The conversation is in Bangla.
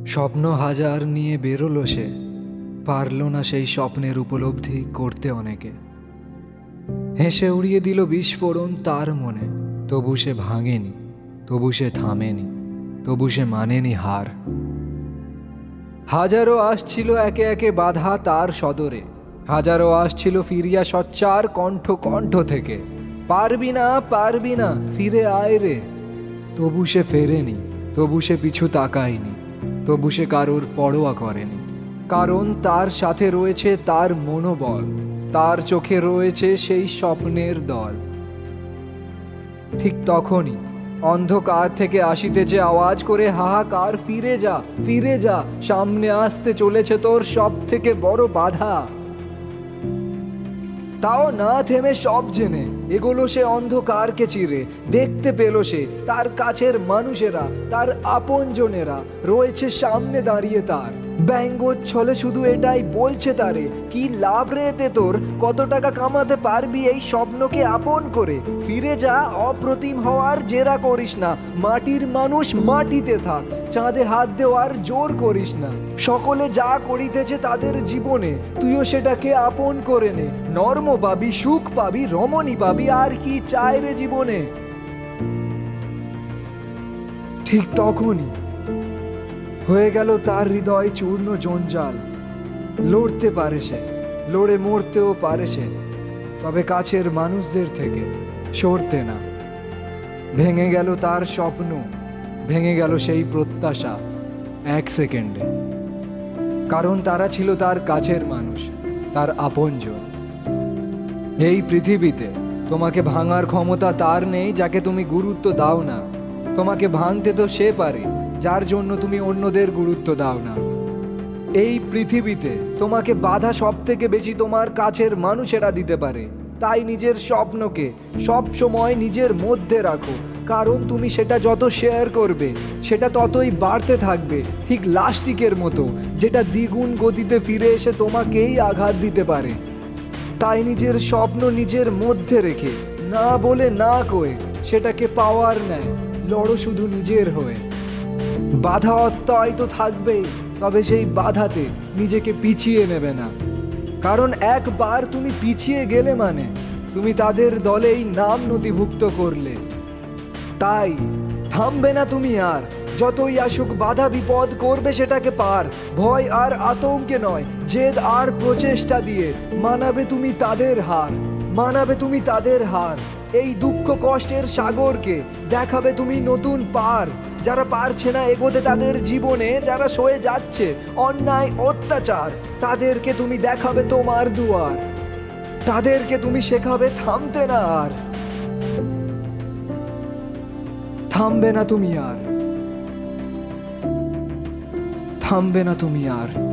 স্বপ্ন হাজার নিয়ে বেরোলো সে, পারল না সেই স্বপ্নের উপলব্ধি করতে অনেকে। হেসে উড়িয়ে দিল বিস্ফোরণ তার মনে, তবু সে ভাঙেনি, তবু সে থামেনি, তবু সে মানেনি হার। হাজারো আসছিল একে একে বাধা তার সদরে, হাজারো আসছিল ফিরিয়া সচ্চার কণ্ঠ কণ্ঠ থেকে, পারবি না পারবি না ফিরে আয় রে। তবু সে ফেরেনি, তবু সে পিছু তাকায়নি, তবু সে কারোর পরোয়া করেনি। কারণ তার সাথে রয়েছে তার মনোবল, তার চোখে রয়েছে সেই স্বপ্নের দল। ঠিক তখনই অন্ধকার থেকে আসিতেছে আওয়াজ করে হাহাকার, ফিরে যা ফিরে যা, সামনে আসতে চলেছে তোর সব থেকে বড় বাধা। তাও না থেমে সব জেনে এগোলো সে অন্ধকারকে চিরে। দেখতে পেল সে তার কাছের মানুষেরা, তার আপনজনেরা রয়েছে সামনে দাঁড়িয়ে তার। ব্যঙ্গোচ্ছলে শুধু এটাই বলছে তারে, কি লাভ রে এতে তোর, কত টাকা কামাতে পারবি এই স্বপ্নকে আপন করে। ফিরে যা, অপ্রতিম হওয়ার জেরা করিস না, মাটির মানুষ মাটিতে থাক, চাঁদে হাত দেওয়ার জোর করিস না। সকলে যা করিতেছে তাদের জীবনে, তুইও সেটাকে আপন করে নে। নর্ম পাবি, সুখ পাবি, রমণী পাবি, আর কি চায় রে জীবনে। ঠিক তখনই হয়ে গেল তার হৃদয় চূর্ণ জঞ্জাল। লড়তে পারে সে, লড়ে মরতেও পারে সে, তবে কাছের মানুষদের থেকে সরতে না। ভেঙে গেল তার স্বপ্ন, ভেঙে গেল সেই প্রত্যাশা এক সেকেন্ডে। কারণ তারা ছিল তার কাছের মানুষ, তার আপনজন। এই পৃথিবীতে তোমাকে ভাঙার ক্ষমতা তার নেই যাকে তুমি গুরুত্ব দাও না। তোমাকে ভাঙতে তো সে পারে যার জন্য তুমি অন্যদের গুরুত্ব দাও না। এই পৃথিবীতে তোমাকে বাধা সব থেকে বেশি তোমার কাছের মানুষেরা দিতে পারে। তাই নিজের স্বপ্নকে সব সময় নিজের মধ্যে রাখো, কারণ তুমি সেটা যত শেয়ার করবে সেটা ততই বাড়তে থাকবে, ঠিক লাস্টিকের মতো, যেটা দ্বিগুণ গতিতে ফিরে এসে তোমাকেই আঘাত দিতে পারে। তাই নিজের স্বপ্ন নিজের মধ্যে রেখে, না বলে না কয়ে, সেটাকে পাওয়ার নেয় লড়ো শুধু নিজের হয়ে। বাধা অত্যয় তো থাকবেই, তবে সেই বাধাতে নিজেকে পিছিয়ে নেবে না। কারণ একবার তুমি পিছিয়ে গেলে মানে তুমি তাদের দলেই নাম নথিভুক্ত করলে। তাই থামবে না তুমি আর, যতই আসুক বাধা বিপদ করবে সেটাকে পার। ভয় আর আতঙ্কে নয়, জেদ আর প্রচেষ্টা দিয়ে মানাবে তুমি তাদের হার, মানাবে তুমি তাদের হার। এই দুঃখ কষ্টের সাগরকে দেখাবে তুমি নতুন পার। যারা পারছে না এগোতে তাদের জীবনে, যারা সয়ে যাচ্ছে অন্যায় অত্যাচার, তাদেরকে তুমি দেখাবে তোমার দুয়ার। তাদেরকে তুমি শেখাবে থামতে না আর, থামবে না তুমি আর, থামবে না তুমি আর।